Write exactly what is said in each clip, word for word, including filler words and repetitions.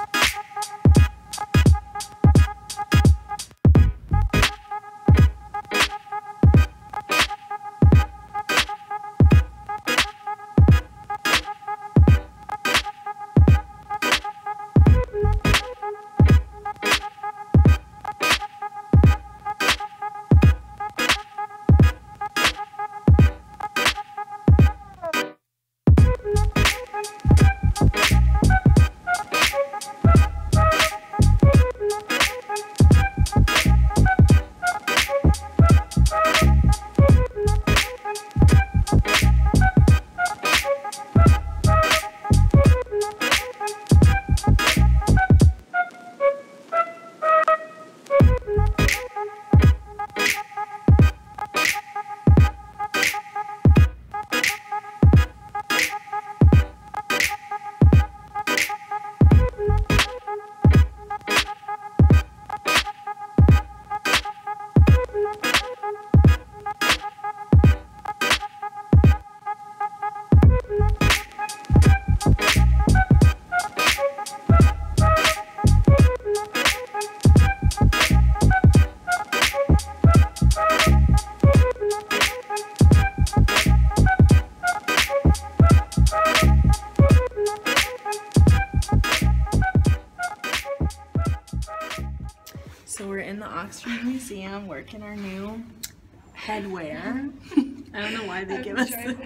So we're in the Oxford Museum working our new headwear. I don't know why they give us this.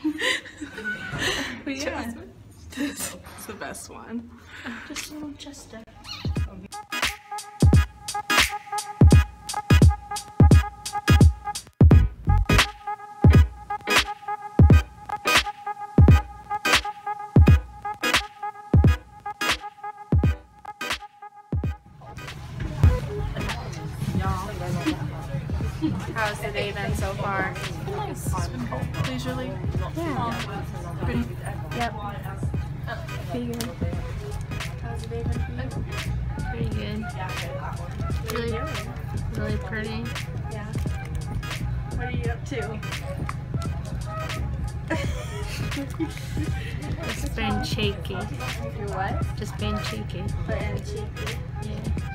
But yeah, this is the best one. Just a little chest up. How's the day been so far? Nice. Leisurely. Yeah. Pretty. Yep. Pretty good. How's the day been for you? Pretty good. Really, really pretty. Yeah. What are you up to? Just being cheeky. You what? Just being cheeky. Being cheeky. Yeah.